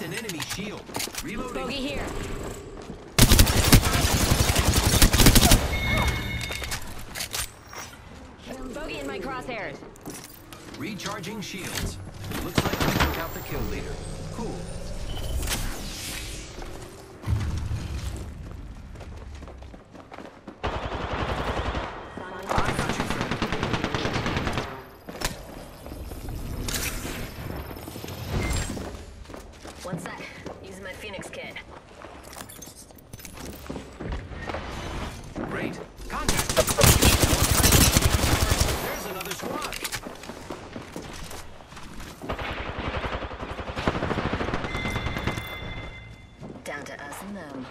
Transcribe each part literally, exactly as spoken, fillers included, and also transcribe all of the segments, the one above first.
Cracked an enemy shield. Reloading. Bogey here. Bogey in my crosshairs. Recharging shields. Looks like we took out the kill leader. Cool. I got you, friend. One sec. Using my Phoenix kit. Great. Contact. There's another squad. Down to us and them.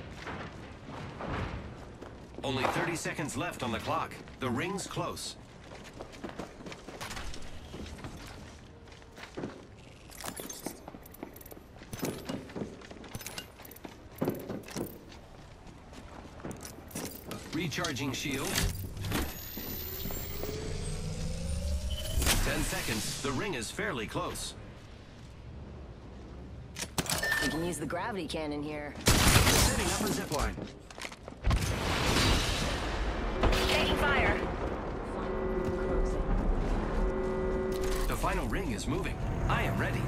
Only thirty seconds left on the clock. The ring's close. Recharging shield. Ten seconds. The ring is fairly close. We can use the gravity cannon here. Setting up a zipline. Taking fire. The final ring is moving. I am ready.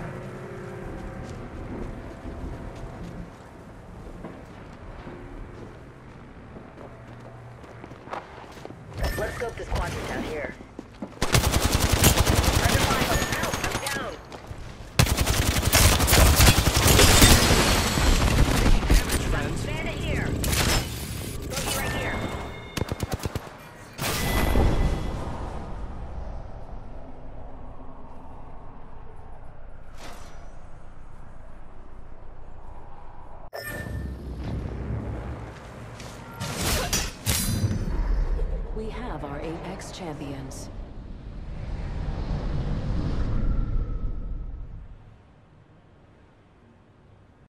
Let's scope this quadrant down here. Under fire. Help! I'm down. Damage, friends. Bandit here. Bogey right here. We have our Apex champions.